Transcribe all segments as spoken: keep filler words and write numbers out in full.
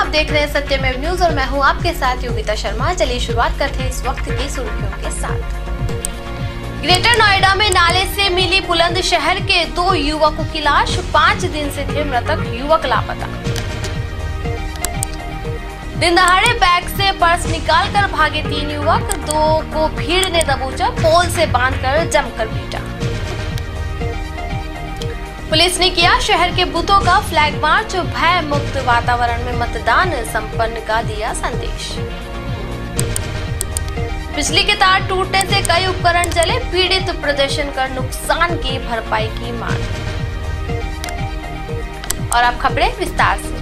देख रहे हैं सत्यमेव न्यूज और मैं हूं आपके साथ योगिता शर्मा। चलिए शुरुआत करते हैं इस वक्त की सुर्खियों के साथ। ग्रेटर नोएडा में नाले से मिली बुलंदशहर के दो युवकों की लाश, पांच दिन से थे मृतक युवक लापता। दिन दहाड़े बैग से पर्स निकालकर भागे तीन युवक, दो को भीड़ ने दबोचा, पोल से बांधकर जमकर पीटा। पुलिस ने किया शहर के बूथों का फ्लैग मार्च, भय मुक्त वातावरण में मतदान संपन्न का दिया संदेश। बिजली के तार टूटने से कई उपकरण जले, पीड़ित प्रदर्शन कर नुकसान की भरपाई की मांग। और अब खबरें विस्तार से।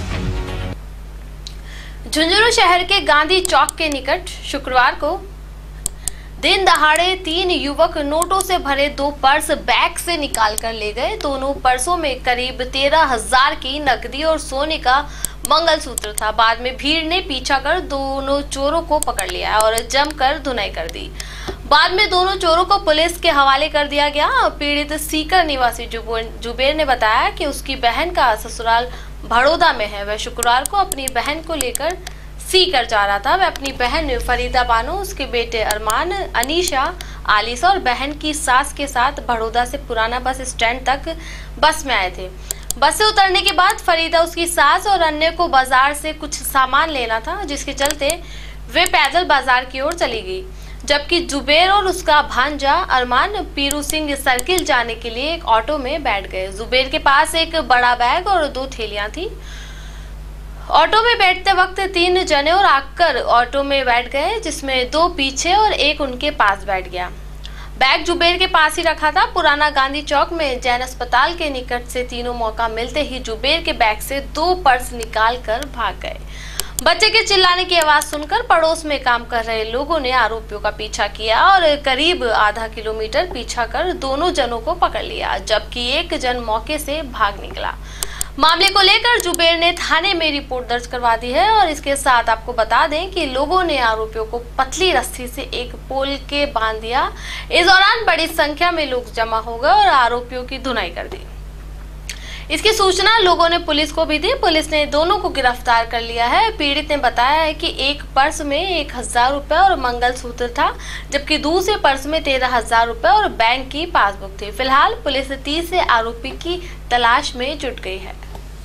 झुंझुनू शहर के गांधी चौक के निकट शुक्रवार को दिन दहाड़े तीन युवक नोटों से भरे दो पर्स बैग से निकाल कर ले गए। दोनों पर्सों में करीब तेरह हजार की नकदी और सोने का मंगलसूत्र था। बाद में भीड़ ने पीछा कर दोनों चोरों को पकड़ लिया और जमकर धुनाई कर दी। बाद में दोनों चोरों को पुलिस के हवाले कर दिया गया। पीड़ित सीकर निवासी जुबेर ने बताया कि उसकी बहन का ससुराल बड़ौदा में है। वह शुक्रवार को अपनी बहन को लेकर सीकर जा रहा था। वह अपनी बहन फरीदा बानो, उसके बेटे अरमान, अनीशा, आलिसा और बहन की सास के साथ बड़ौदा से पुराना बस स्टैंड तक बस में आए थे। बस से उतरने के बाद फरीदा, उसकी सास और अन्य को बाजार से कुछ सामान लेना था, जिसके चलते वे पैदल बाजार की ओर चली गई, जबकि जुबेर और उसका भांजा अरमान पीरू सिंह सर्किल जाने के लिए एक ऑटो में बैठ गए। जुबेर के पास एक बड़ा बैग और दो थैलियां थी। ऑटो में बैठते वक्त तीन जने और आकर ऑटो में बैठ गए, जिसमें दो पीछे और एक उनके पास बैठ गया। बैग जुबेर के पास ही रखा था। पुराना गांधी चौक में जैन अस्पताल के निकट से तीनों मौका मिलते ही जुबेर के बैग से दो पर्स निकाल कर भाग गए। बच्चे के चिल्लाने की आवाज सुनकर पड़ोस में काम कर रहे लोगों ने आरोपियों का पीछा किया और करीब आधा किलोमीटर पीछा कर दोनों जनों को पकड़ लिया, जबकि एक जन मौके से भाग निकला। मामले को लेकर जुबेर ने थाने में रिपोर्ट दर्ज करवा दी है। और इसके साथ आपको बता दें कि लोगों ने आरोपियों को पतली रस्सी से एक पोल के बांध दिया। इस दौरान बड़ी संख्या में लोग जमा हो गए और आरोपियों की धुनाई कर दी। इसकी सूचना लोगों ने पुलिस को भी दी। पुलिस ने दोनों को गिरफ्तार कर लिया है। पीड़ित ने बताया है कि एक पर्स में एक हजार रुपए और मंगलसूत्र था, जबकि दूसरे पर्स में तेरह हजार रुपए और बैंक की पासबुक थी। फिलहाल पुलिस तीसरे आरोपी की तलाश में जुट गई है।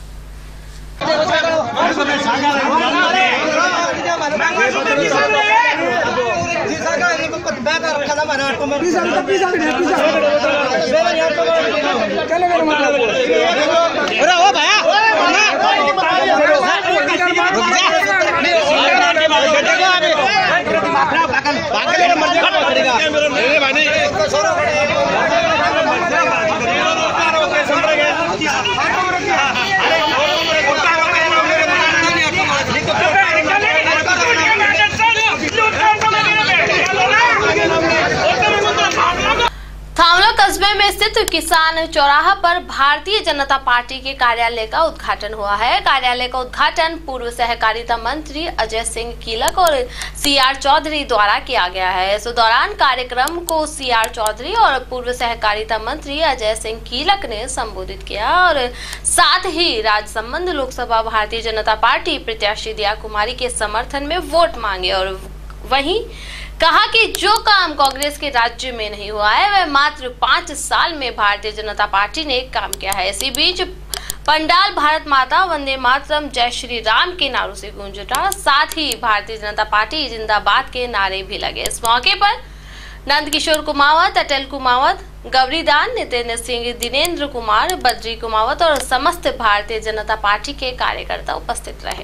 थामला कस्बे में स्थित किसान चौराहा पर भारतीय जनता पार्टी के कार्यालय का उद्घाटन हुआ है। कार्यालय का उद्घाटन पूर्व सहकारिता मंत्री अजय सिंह कीलक और सी आर चौधरी द्वारा किया गया है। इस दौरान कार्यक्रम को सी आर चौधरी और पूर्व सहकारिता मंत्री अजय सिंह कीलक ने संबोधित किया और साथ ही राजसमंद लोकसभा भारतीय जनता पार्टी प्रत्याशी दिया कुमारी के समर्थन में वोट मांगे और वहीं कहा कि जो काम कांग्रेस के राज्य में नहीं हुआ है वह मात्र पांच साल में भारतीय जनता पार्टी ने काम किया है। इसी बीच पंडाल भारत माता, वंदे मातरम, जय श्री राम के नारों से गूंज उठा। साथ ही भारतीय जनता पार्टी जिंदाबाद के नारे भी लगे। इस मौके पर नंद किशोर कुमावत, अटल कुमावत, गौरीदान, नितेंद्र सिंह, दिनेंद्र कुमार, बद्री कुमावत और समस्त भारतीय जनता पार्टी के कार्यकर्ता उपस्थित रहे।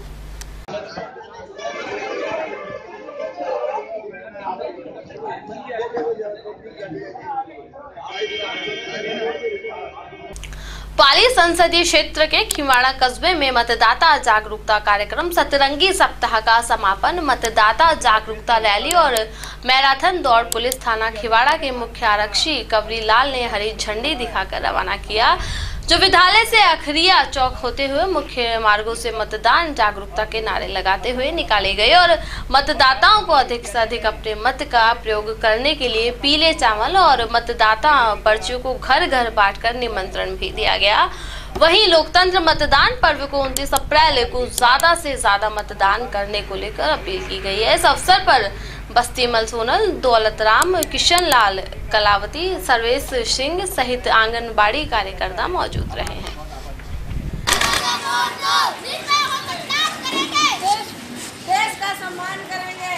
पाली संसदीय क्षेत्र के खिवाड़ा कस्बे में मतदाता जागरूकता कार्यक्रम सतरंगी सप्ताह का समापन मतदाता जागरूकता रैली और मैराथन दौड़ पुलिस थाना खिवाड़ा के मुख्य आरक्षी कवरी लाल ने हरी झंडी दिखाकर रवाना किया। जो विद्यालय से अखरिया चौक होते हुए मुख्य मार्गों से मतदान जागरूकता के नारे लगाते हुए निकाले गए और मतदाताओं को अधिक से अधिक अपने मत का प्रयोग करने के लिए पीले चावल और मतदाता पर्चियों को घर घर बांटकर निमंत्रण भी दिया गया। वहीं लोकतंत्र मतदान पर्व को उनतीस अप्रैल को ज्यादा से ज्यादा मतदान करने को लेकर अपील की गई है। इस अवसर पर बस्ती मल सोनल, दौलत राम, किशन लाल, कलावती, सर्वेश सिंह सहित आंगनबाड़ी कार्यकर्ता मौजूद रहे हैं। देश का सम्मान करेंगे।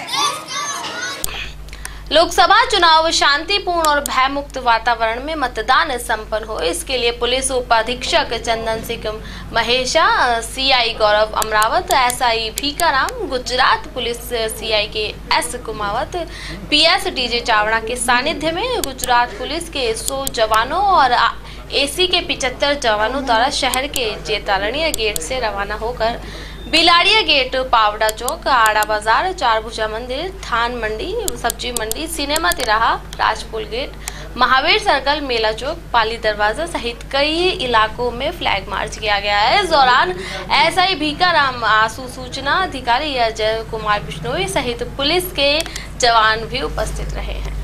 लोकसभा चुनाव शांतिपूर्ण और भयमुक्त वातावरण में मतदान संपन्न हो, इसके लिए पुलिस उपाधीक्षक Chandan Singh Mahesha, CI Gaurav Amrawat, SI Bhikaram, Gujarat police CI K S Kumawat, PS DJ Chavda के सानिध्य में गुजरात पुलिस के सौ जवानों और एसी के पिचहत्तर जवानों द्वारा शहर के जेतारण्य गेट से रवाना होकर बिलाड़िया गेट, पावड़ा चौक, आड़ा बाजार, चारभुजा मंदिर, थान मंडी, सब्जी मंडी, सिनेमा तिराहा, राजपुल गेट, महावीर सर्कल, मेला चौक, पाली दरवाजा सहित कई इलाकों में फ्लैग मार्च किया गया है। इस दौरान एसआई भीकाराम, आसू सूचना अधिकारी अजय कुमार बिश्नोई सहित पुलिस के जवान भी उपस्थित रहे हैं।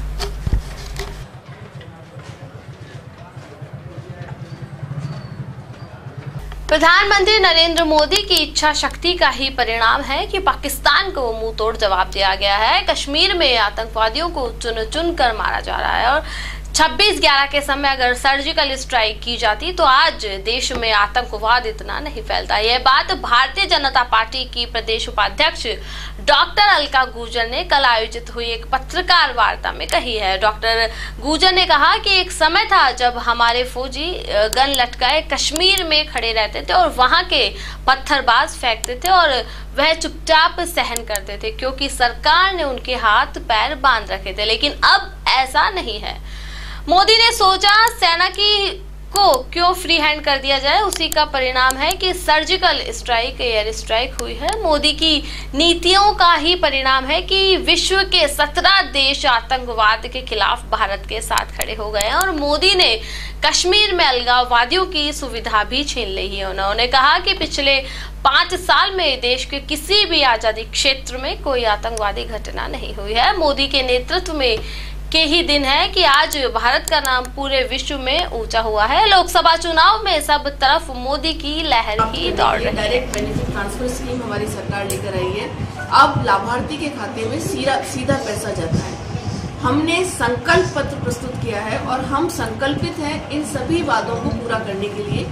प्रधानमंत्री नरेंद्र मोदी की इच्छा शक्ति का ही परिणाम है कि पाकिस्तान को मुंह तोड़ जवाब दिया गया है। कश्मीर में आतंकवादियों को चुन चुन कर मारा जा रहा है और छब्बीस ग्यारह के समय अगर सर्जिकल स्ट्राइक की जाती तो आज देश में आतंकवाद इतना नहीं फैलता। यह बात भारतीय जनता पार्टी की प्रदेश उपाध्यक्ष डॉक्टर अलका गुर्जर ने कल आयोजित हुई एक पत्रकार वार्ता में कही है। डॉक्टर गुर्जर ने कहा कि एक समय था जब हमारे फौजी गन लटकाए कश्मीर में खड़े रहते थे और वहां के पत्थरबाज फेंकते थे और वह चुपचाप सहन करते थे क्योंकि सरकार ने उनके हाथ पैर बांध रखे थे, लेकिन अब ऐसा नहीं है। मोदी ने सोचा सेना की को क्यों फ्री हैंड कर दिया जाए, उसी का परिणाम है कि सर्जिकल स्ट्राइक, एयर स्ट्राइक हुई है। मोदी की नीतियों का ही परिणाम है कि विश्व के सत्रह देश आतंकवाद के खिलाफ भारत के साथ खड़े हो गए हैं और मोदी ने कश्मीर में अलगाववादियों की सुविधा भी छीन ली है। उन्होंने कहा कि पिछले पांच साल में देश के किसी भी आजादी क्षेत्र में कोई आतंकवादी घटना नहीं हुई है। मोदी के नेतृत्व में के ही दिन है कि आज भारत का नाम पूरे विश्व में ऊंचा हुआ है। लोकसभा चुनाव में सब तरफ मोदी की लहर ही दौड़ रही है। डायरेक्ट बेनिफिट ट्रांसफर स्कीम हमारी सरकार लेकर आई है। अब लाभार्थी के खाते में सीधा सीधा पैसा जाता है। हमने संकल्प पत्र प्रस्तुत किया है और हम संकल्पित हैं इन सभी वादों को पूरा करने के लिए।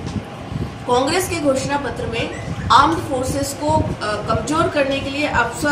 कांग्रेस के घोषणा पत्र में आर्म्ड फोर्सेस को कमजोर करने के लिए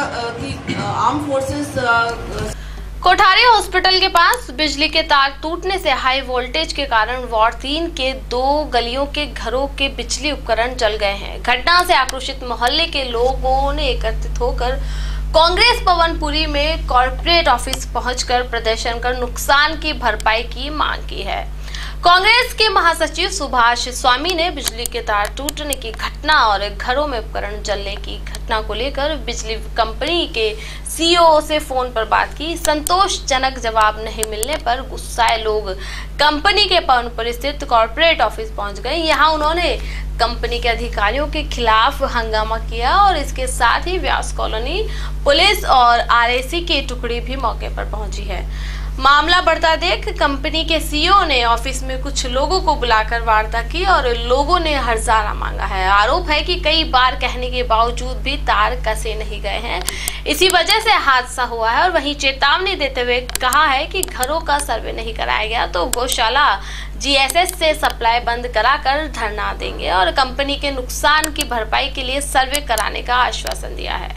आर्म्ड फोर्सेस कोठारी हॉस्पिटल के पास बिजली के तार टूटने से हाई वोल्टेज के कारण वार्ड तीन के दो गलियों के घरों के बिजली उपकरण जल गए हैं। घटना से आक्रोशित मोहल्ले के लोगों ने एकत्रित होकर कांग्रेस भवनपुरी में कॉर्पोरेट ऑफिस पहुंचकर प्रदर्शन कर नुकसान की भरपाई की मांग की है। कांग्रेस के महासचिव सुभाष स्वामी ने बिजली के तार टूटने की घटना और घरों में उपकरण जलने की घटना को लेकर बिजली कंपनी के सीईओ से फोन पर बात की। संतोषजनक जवाब नहीं मिलने पर गुस्साए लोग कंपनी के भवनपुरी स्थित कॉर्पोरेट ऑफिस पहुंच गए। यहां उन्होंने कंपनी के अधिकारियों के खिलाफ हंगामा किया और इसके साथ ही व्यास कॉलोनी पुलिस और आरएसी की टुकड़ी भी मौके पर पहुंची है। मामला बढ़ता देख कंपनी के सीईओ ने ऑफिस में कुछ लोगों को बुलाकर वार्ता की और लोगों ने हर्जाना मांगा है। आरोप है कि कई बार कहने के बावजूद भी तार कसे नहीं गए हैं, इसी वजह से हादसा हुआ है। और वहीं चेतावनी देते हुए कहा है कि घरों का सर्वे नहीं कराया गया तो गौशाला जीएसएस से सप्लाई बंद कराकर धरना देंगे और कंपनी के नुकसान की भरपाई के लिए सर्वे कराने का आश्वासन दिया है।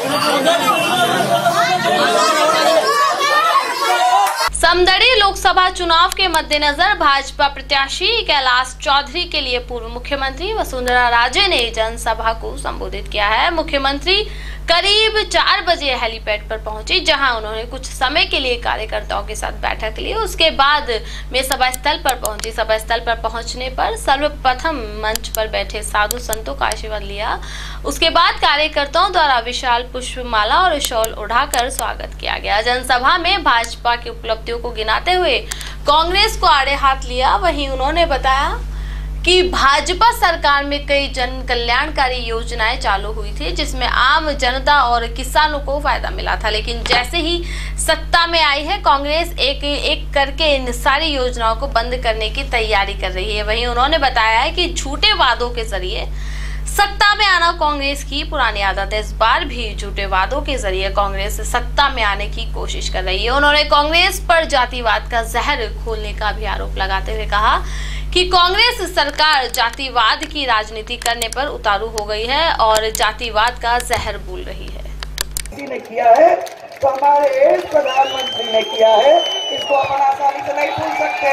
समदड़ी लोकसभा चुनाव के मद्देनजर भाजपा प्रत्याशी कैलाश चौधरी के लिए पूर्व मुख्यमंत्री वसुंधरा राजे ने जनसभा को संबोधित किया है। मुख्यमंत्री करीब चार बजे हेलीपैड पर पहुंचे, जहां उन्होंने कुछ समय के लिए कार्यकर्ताओं के साथ बैठक ली। उसके बाद में सभा स्थल पर पहुंची। सभा स्थल पर पहुंचने पर सर्वप्रथम मंच पर बैठे साधु संतों का आशीर्वाद लिया। उसके बाद कार्यकर्ताओं द्वारा विशाल पुष्पमाला और शॉल उड़ाकर स्वागत किया गया। जनसभा में भाजपा की उपलब्धियों को गिनाते हुए कांग्रेस को आड़े हाथ लिया। वहीं उन्होंने बताया कि भाजपा सरकार में कई जन कल्याणकारी योजनाएं चालू हुई थी, जिसमें आम जनता और किसानों को फायदा मिला था, लेकिन जैसे ही सत्ता में आई है कांग्रेस एक एक करके इन सारी योजनाओं को बंद करने की तैयारी कर रही है। वहीं उन्होंने बताया है कि झूठे वादों के जरिए सत्ता में आना कांग्रेस की पुरानी आदत है। इस बार भी झूठे वादों के जरिए कांग्रेस सत्ता में आने की कोशिश कर रही है। उन्होंने कांग्रेस पर जातिवाद का जहर घोलने का भी आरोप लगाते हुए कहा कि कांग्रेस सरकार जातिवाद की राजनीति करने पर उतारू हो गई है और जातिवाद का जहर बोल रही है। किसी ने किया है तो हमारे प्रधानमंत्री ने किया है, इसको अपन आसानी से नहीं भूल सकते।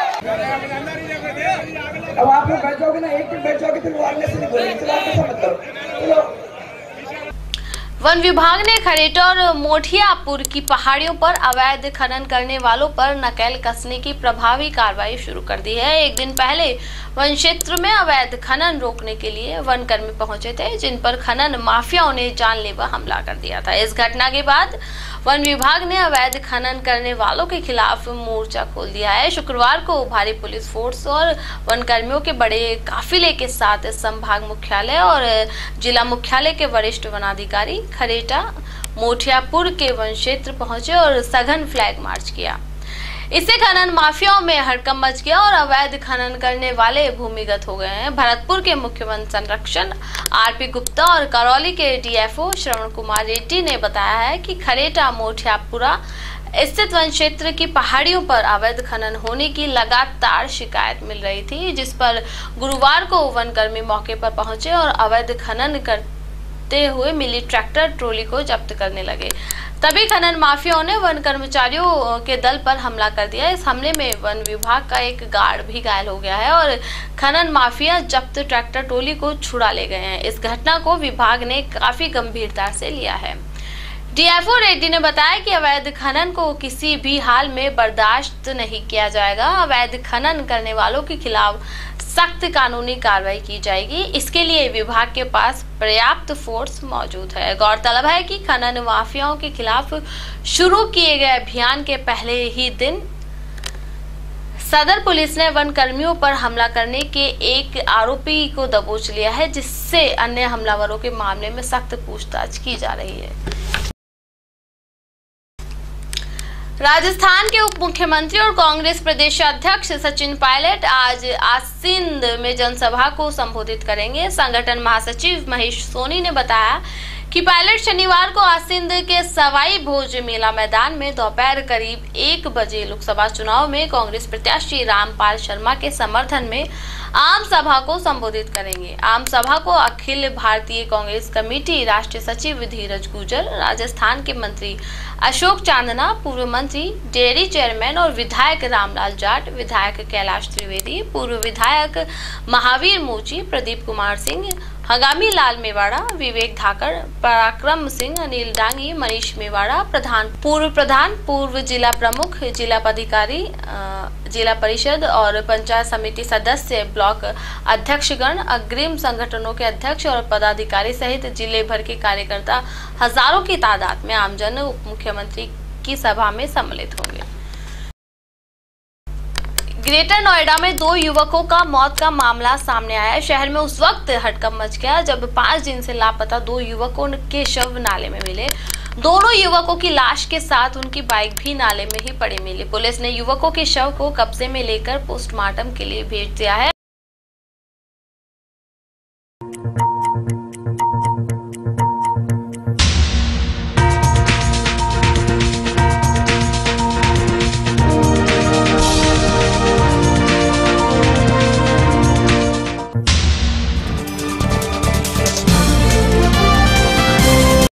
अब आप लोग बैठ जाओगे ना, एक दिन बैठ जाओगे तो अगले से नहीं बोलेंगे, मतलब वन विभाग ने खरेटा और मोठियापुर की पहाड़ियों पर अवैध खनन करने वालों पर नकेल कसने की प्रभावी कार्रवाई शुरू कर दी है। एक दिन पहले वन क्षेत्र में अवैध खनन रोकने के लिए वन कर्मी पहुंचे थे, जिन पर खनन माफियाओं ने जानलेवा हमला कर दिया था। इस घटना के बाद वन विभाग ने अवैध खनन करने वालों के खिलाफ मोर्चा खोल दिया है। शुक्रवार को भारी पुलिस फोर्स और वन कर्मियों के बड़े काफिले के साथ संभाग मुख्यालय और जिला मुख्यालय के वरिष्ठ वनाधिकारी खरेटा मोठियापुर के वन क्षेत्र पहुंचे और सघन फ्लैग मार्च किया। इससे खनन माफियाओं में हड़कंप मच गया और अवैध खनन करने वाले भूमिगत हो गए हैं। भरतपुर के मुख्य वन संरक्षण आरपी गुप्ता और करौली के डीएफओ श्रवण कुमार रेड्डी ने बताया है कि खरेटा मोठियापुरा स्थित वन क्षेत्र की पहाड़ियों पर अवैध खनन होने की लगातार शिकायत मिल रही थी, जिस पर गुरुवार को वन कर्मी मौके पर पहुंचे और अवैध खनन करते हुए मिली ट्रैक्टर ट्रॉली को जब्त करने लगे। तभी खनन माफियाओं ने वन कर्मचारियों के दल पर हमला कर दिया। इस हमले में वन विभाग का एक गार्ड भी घायल हो गया है और खनन माफिया जब्त ट्रैक्टर ट्रॉली को छुड़ा ले गए हैं। इस घटना को विभाग ने काफी गंभीरता से लिया है। डीएफओ रेड्डी ने बताया कि अवैध खनन को किसी भी हाल में बर्दाश्त नहीं किया जाएगा। अवैध खनन करने वालों के खिलाफ सख्त कानूनी कार्रवाई की जाएगी। इसके लिए विभाग के पास पर्याप्त फोर्स मौजूद है। गौरतलब है कि खनन माफियाओं के खिलाफ शुरू किए गए अभियान के पहले ही दिन सदर पुलिस ने वन कर्मियों पर हमला करने के एक आरोपी को दबोच लिया है, जिससे अन्य हमलावरों के मामले में सख्त पूछताछ की जा रही है। राजस्थान के उप मुख्यमंत्री और कांग्रेस प्रदेश अध्यक्ष सचिन पायलट आज आसिंद में जनसभा को संबोधित करेंगे। संगठन महासचिव महेश सोनी ने बताया कि पायलट शनिवार को आसिंद के सवाई भोज मेला मैदान में दोपहर करीब एक बजे लोकसभा चुनाव में कांग्रेस प्रत्याशी रामपाल शर्मा के समर्थन में आम सभा को संबोधित करेंगे। आम सभा को अखिल भारतीय कांग्रेस कमेटी राष्ट्रीय सचिव धीरज गुर्जर, राजस्थान के मंत्री अशोक चांदना, पूर्व मंत्री डेयरी चेयरमैन और विधायक रामलाल जाट, विधायक कैलाश त्रिवेदी, पूर्व विधायक महावीर मोची, प्रदीप कुमार सिंह, हंगामी लाल मेवाड़ा, विवेक धाकड़, पराक्रम सिंह, अनिल डांगी, मनीष मेवाड़ा, प्रधान पूर्व प्रधान, पूर्व जिला प्रमुख, जिला पदाधिकारी, जिला परिषद और पंचायत समिति सदस्य, ब्लॉक अध्यक्षगण, अग्रिम संगठनों के अध्यक्ष और पदाधिकारी सहित जिले भर के कार्यकर्ता हजारों की तादाद में आमजन उप मुख्यमंत्री की सभा में सम्मिलित होंगे। ग्रेटर नोएडा में दो युवकों का मौत का मामला सामने आया। शहर में उस वक्त हड़कंप मच गया जब पांच दिन से लापता दो युवकों के शव नाले में मिले। दोनों युवकों की लाश के साथ उनकी बाइक भी नाले में ही पड़ी मिली। पुलिस ने युवकों के शव को कब्जे में लेकर पोस्टमार्टम के लिए भेज दिया है।